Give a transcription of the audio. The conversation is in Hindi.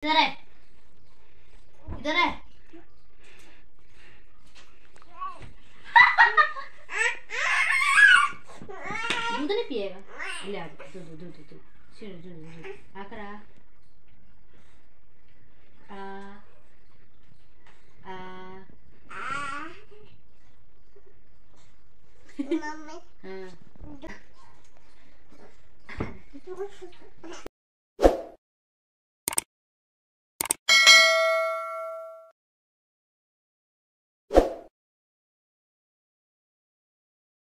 इधर है, इधर है। दूध नहीं पिएगा? ले आ दूध दूध दूध दूध आकर आ हाँ